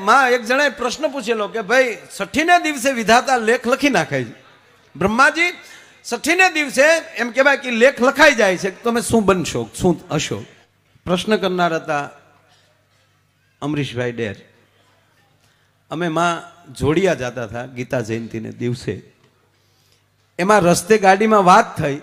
માં એક જણાએ પ્રશ્ન પૂછેલો કે ભાઈ 60ને દિવસે વિધાતા લેખ લખી નાખે છે. બ્રહ્માજી 60ને દિવસે એમ કહેવાય કે લેખ લખાઈ જાય છે, તમે શું બનશો, શું હશો? પ્રશ્ન કરનાર હતા અમરીશભાઈ ડેર. અમે માં જોડિયા જતા હતા ગીતા જયંતિને દિવસે. એમાં રસ્તે ગાડીમાં વાત થઈ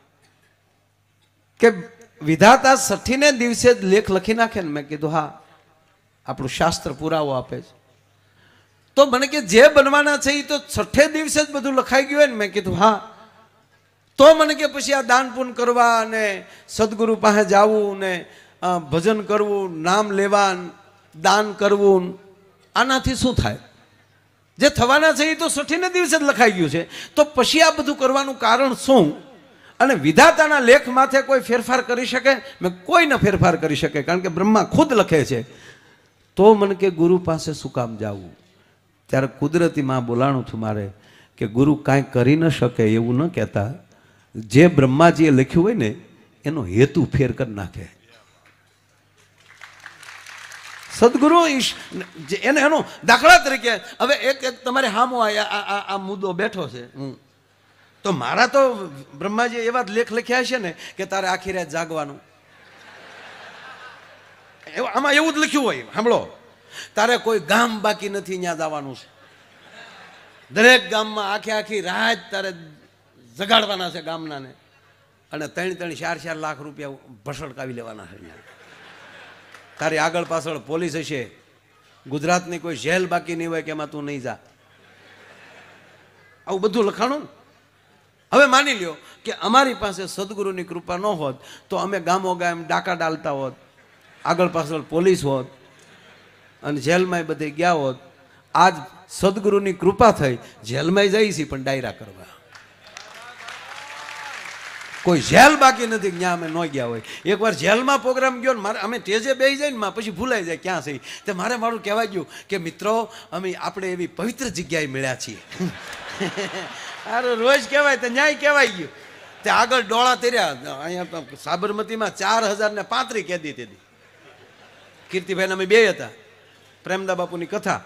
કે વિધાતા 60ને દિવસે જ લેખ લખી નાખે ને. મેં કીધું હા, આપણું શાસ્ત્ર પુરાવો આપે છે. તો મને કે જે બનવાના છે એ તો 60 દિવસે જ બધું લખાઈ ગયું હોય ને. મેં કીધું હા. તો મને કે પછી આ દાન પુણ્ય કરવા અને સદગુરુ પાસે જવું ને ભજન કરવું, નામ લેવા, દાન કરવું, આનાથી શું થાય? જે થવાના છે એ તો 60ને દિવસે જ લખાઈ ગયું છે. તો પછી આ બધું કરવાનું કારણ શું? અને વિધાતાના લેખ માથે કોઈ ફેરફાર કરી શકે? મેં કોઈ ન ફેરફાર કરી શકે, કારણ કે બ્રહ્મા ખુદ લખે છે. તો મને કે ગુરુ પાસે શું કામ જવું? ત્યારે કુદરતી માં બોલાણું છું મારે કે ગુરુ કાંઈ કરી ન શકે એવું ન કહેતા, જે બ્રહ્માજીએ લખ્યું હોય ને એનો હેતુ ફેર કરી નાખે. સદગુરુ એને એનો દાખલા તરીકે હવે એક તમારે હામો આ મુદ્દો બેઠો છે, તો મારા તો બ્રહ્માજી એવા લેખ લખ્યા છે ને કે તારે આખી રાત જાગવાનું. આમાં એવું જ લખ્યું હોય, સાંભળો, તારે કોઈ ગામ બાકી નથી ત્યાં જવાનું છે. દરેક ગામમાં આખી રાત તારે જગાડવાના છે ગામનાને, અને 3-4 લાખ રૂપિયા ભસડકાવી લેવાના છે. તારી આગળ પાછળ પોલીસ હશે, ગુજરાતની કોઈ જેલ બાકી નહીં હોય કે એમાં તું નહીં જા. આવું બધું લખાણું. હવે માની લ્યો કે અમારી પાસે સદગુરુની કૃપા ન હોત તો અમે ગામો ગામ ડાકા ડાલતા હોત, આગળ પાછળ પોલીસ હોત અને જેલમાં બધે ગયા હોત. આજ સદગુરુની કૃપા થઈ, જેલમાં જઈ છે પણ ડાયરા કરવા. કોઈ જેલ બાકી નથી ત્યાં અમે ન ગયા હોય. એકવાર જેલમાં પ્રોગ્રામ ગયો ને મારે અમે ટેજે બેસી જાય ને પછી ભૂલાઈ જાય ક્યાં છે. તે મારે મારું કહેવાય ગયું કે મિત્રો અમે આપણે એવી પવિત્ર જગ્યાએ મળ્યા છીએ. અરે રોજ કહેવાય તો ન્યાય કહેવાય ગયું. તે આગળ ડોળા તેર્યા. અહીંયા સાબરમતીમાં 4035 કેદી તેદી. કીર્તિભાઈ અમે બે હતા. પ્રેમદા બાપુની કથા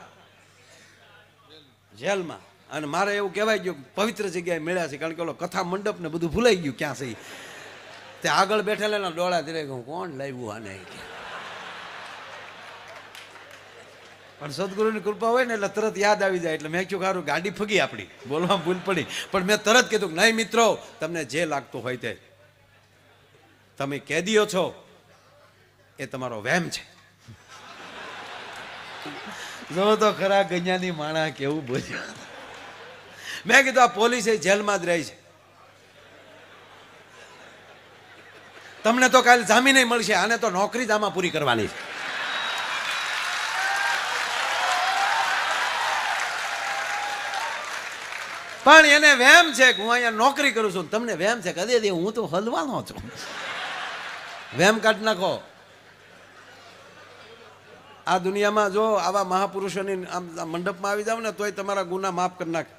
જેલમાં. અને મારે એવું કહેવાય ગયું પવિત્ર જગ્યાએ મળ્યા છે, કારણ કે ઓલો કથા મંડપ ને બધું ભૂલાઈ ગયું ક્યાં છે. તે આગળ બેઠેલા ડોળા તેરે કહું કોણ લાવ્યું આને. પણ સદગુરુની કૃપા હોય ને એટલે તરત યાદ આવી જાય. એટલે મેં કહ્યું સારું ગાડી ફગી આપણી, બોલવા ભૂલ પડી, પણ મેં તરત કીધું નહીં મિત્રો, તમને જે લાગતું હોય તે, તમે કેદીઓ છો એ તમારો વહેમ છે. જો તો ખરા ગણ્યાની માણા કેવું બોલ્યા. મેં કીધું આ પોલીસ એ જેલમાં જ રહી છે, તમને તો કાલે જામીન મળશે, આને તો નોકરી જ આમાં પૂરી કરવાની છે. પણ એને વહેમ છે કે હું અહીંયા નોકરી કરું છું, તમને વહેમ છે કદે દે હું તો હલવાનો છું. વહેમ કાઢી નાખો. આ દુનિયામાં જો આવા મહાપુરુષોની આમ મંડપમાં આવી જાવ ને તોય તમારા ગુના માફ કરી નાખે.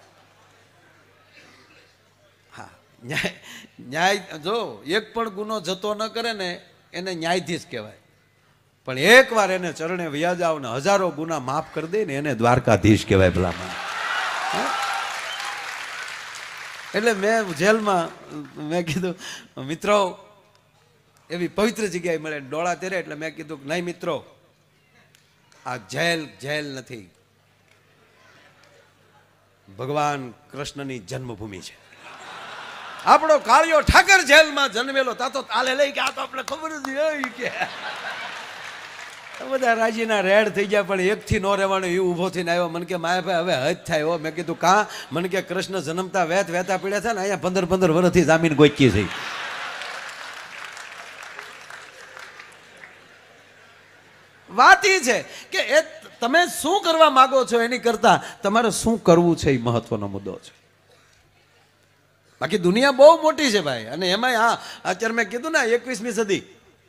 હા, ન્યાય જો એક પણ ગુનો જતો ન કરે ને એને ન્યાયાધીશ કહેવાય. પણ એકવાર એને ચરણે વ્યા જાવ ને હજારો ગુના માફ કરી દે ને એને દ્વારકાધીશ કહેવાય ભલામાં. એટલે મેં જેલમાં મેં કીધું મિત્રો એવી પવિત્ર જગ્યાએ મળે ડોળા તેરે. એટલે મેં કીધું કે નહીં મિત્રો, આ જેલ નથી, ભગવાન કૃષ્ણની જન્મભૂમિ છે. આપણો કાળિયો ઠાકર જેલમાં જન્મેલો તા તો તાલે લઈ કે આ તો આપણે ખબર જ નહીં કે બધા રાજીના રેડ થઈ ગયા. પણ એકથી ન રહેવાનું એ ઊભો થઈને આવ્યો. મને કે માયાભાઈ હવે હજ થાય હો. મેં કીધું કાં? મને કે કૃષ્ણ જન્મતા વહેતા પીડ્યા છે ને અહીંયા 15 વર્ષથી જામીન ગોચી છે. વાત એ છે કે એ તમે શું કરવા માંગો છો એની કરતા તમારે શું કરવું છે એ મહત્વનો મુદ્દો છે. બાકી દુનિયા બહુ મોટી છે ભાઈ. અને એમાં હા અત્યારે મેં કીધું ને 21મી સદી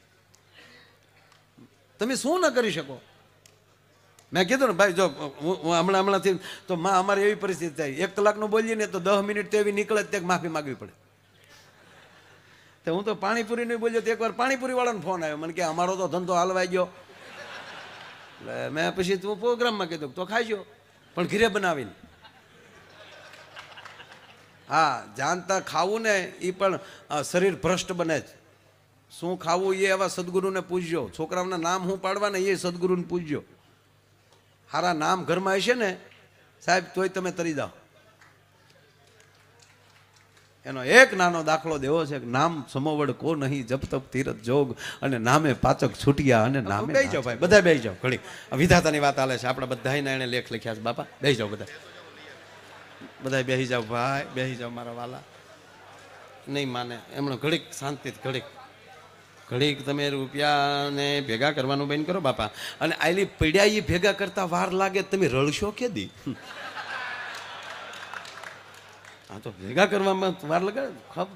તમે શું ન કરી શકો. મેં કીધું ને ભાઈ જો હું હમણાંથી તો માં અમારે એવી પરિસ્થિતિ થાય 1 કલાકનું બોલીએ ને તો 10 મિનિટ તો એવી નીકળે જ તે માફી માગવી પડે. તો હું તો પાણીપુરીનું બોલ્યો તો એકવાર પાણીપુરી વાળાનો ફોન આવ્યો. મને કે અમારો તો ધંધો હાલવાઈ ગયો, એટલે મેં પછી તું પ્રોગ્રામમાં કીધું તો ખાઈજો, પણ ઘીરે બનાવીને. હા, જાણતા ખાવું ને એ પણ શરીર ભ્રષ્ટ બને જ. શું ખાવું એ એવા સદગુરુને પૂછજો. છોકરાઓના નામ હું પાડવાના એ સદગુરુને પૂછજો. સારા નામ ઘરમાં હશે ને સાહેબ તોય તમે તરી જાઓ. એનો એક નાનો દાખલો દેવો છે કે નામ સમોવડ કો નહીં જપ તપ તીરથ જોગ અને નામે પાચક છૂટિયા અને નામે. બેસી જાઓ ભાઈ, બધા બેસી જાઓ. ઘડી વિધાતાની વાત હાલે છે. આપણા બધાને એને લેખ લખ્યા છે. બાપા બેસી જાઓ, બધા બેસી જાઓ ભાઈ, બેસી જાઓ મારા વાલા. નહીં માને એમણે ઘડીક શાંતિ, ઘડીક તમે રૂપિયાને ભેગા કરવાનું બંધ કરો બાપા. અને આયલી પીડ્યા એ ભેગા કરતા વાર લાગે તમે રળશો કે દી? હા, તો ભેગા કરવામાં વાર લગાડે.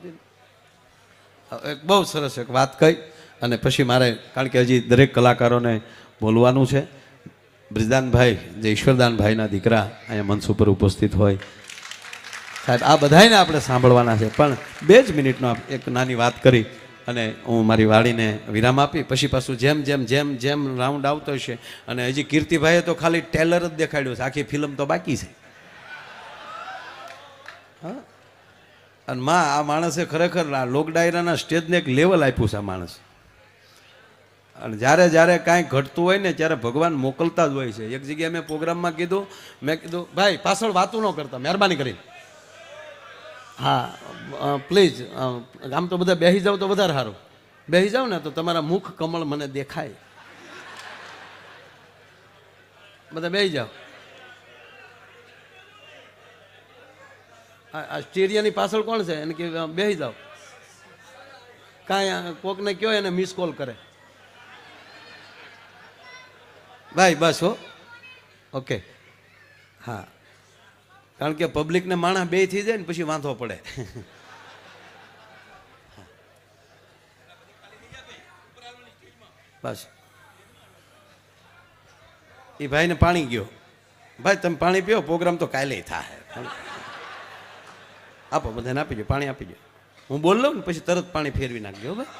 એક બહુ સરસ એક વાત કહી અને પછી મારે, કારણ કે હજી દરેક કલાકારોને બોલવાનું છે. બ્રિજદાનભાઈ જે ઈશ્વરદાનભાઈના દીકરા અહીંયા મંચ ઉપર ઉપસ્થિત હોય, સાહેબ આ બધાને આપણે સાંભળવાના છે. પણ 2 જ મિનિટનો એક નાની વાત કરી અને હું મારી વાડીને વિરામ આપી પછી પાછું જેમ જેમ જેમ જેમ રાઉન્ડ આવતો હશે. અને હજી કીર્તિભાઈએ તો ખાલી ટેલર જ દેખાડ્યું છે, આખી ફિલ્મ તો બાકી છે. હા, અને માં આ માણસે ખરેખર લોક ડાયરાના સ્ટેજને એક લેવલ આપ્યું છે આ માણસ. અને જ્યારે જ્યારે કાંઈ ઘટતું હોય ને ત્યારે ભગવાન મોકલતા જ હોય છે. એક જગ્યાએ મેં પ્રોગ્રામમાં કીધું, મેં કીધું ભાઈ પાછળ વાતું ન કરતા, મહેરબાની કરી. હા પ્લીઝ, આમ તો બધા બેસી જાવ તો વધારે સારું. બેસી જાવ ને તો તમારા મુખ કમળ મને દેખાય. બધા બેસી જાઓ. આ સ્ટેરિયાની પાછળ કોણ છે એને કે બેસી જાઓ. કાંઈ કોકને કયો એને મિસ કોલ કરે. ભાઈ બસ હો, ઓકે. હા, કારણ કે પબ્લિકને માણસ બે થઈ જાય ને પછી વાંધો પડે. બસ એ ભાઈને પાણી ગયો. ભાઈ તમે પાણી પીઓ, પ્રોગ્રામ તો કાલે થાય. આપો, બધાને આપી દો, પાણી આપી દો. હું બોલ લઉં ને પછી તરત પાણી ફેરવી નાખજો ભાઈ.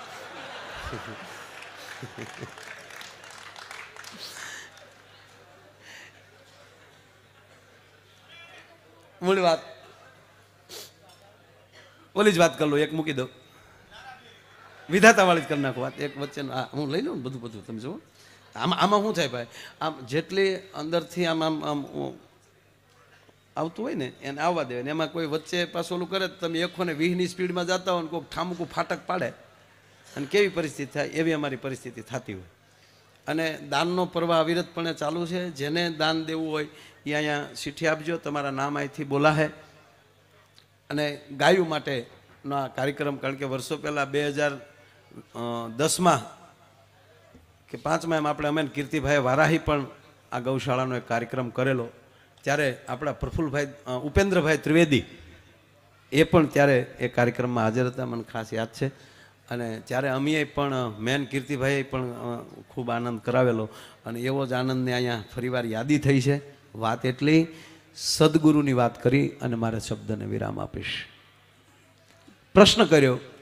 મૂળ વાત ઓલી જ વાત કરી લો, એક મૂકી દો, વિધાતા વાળી જ કરી નાખો વાત. એક વચ્ચે હું લઈ લઉં ને બધું તમે જુઓ. આમાં શું થાય ભાઈ, આમ જેટલી અંદરથી આમ આમ આમ આવતું હોય ને એને આવવા દેવાય ને. એમાં કોઈ વચ્ચે પાછું ઓલું કરે તમે 120ની સ્પીડમાં જતા હોય ને કોઈક ઠામકું ફાટક પાડે અને કેવી પરિસ્થિતિ થાય, એવી અમારી પરિસ્થિતિ થતી હોય. અને દાનનો પ્રવાહ અવિરતપણે ચાલુ છે. જેને દાન દેવું હોય એ અહીંયા ચિઠ્ઠી આપજો, તમારા નામ અહીંથી બોલાહે. અને ગાયું માટેનો આ કાર્યક્રમ, કારણ કે વર્ષો પહેલાં 2010માં કે 5માં એમ આપણે અમે કીર્તિભાઈ વારાહી પણ આ ગૌશાળાનો એક કાર્યક્રમ કરેલો. ત્યારે આપણા પ્રફુલ્લભાઈ ઉપેન્દ્રભાઈ ત્રિવેદી એ પણ ત્યારે એ કાર્યક્રમમાં હાજર હતા, મને ખાસ યાદ છે. અને ત્યારે અમે પણ મેન કીર્તિભાઈએ પણ ખૂબ આનંદ કરાવેલો. અને એવો જ આનંદને અહીંયા ફરીવાર યાદી થઈ છે. વાત એટલી સદગુરુની વાત કરી અને મારા શબ્દને વિરામ આપીશ. પ્રશ્ન કર્યો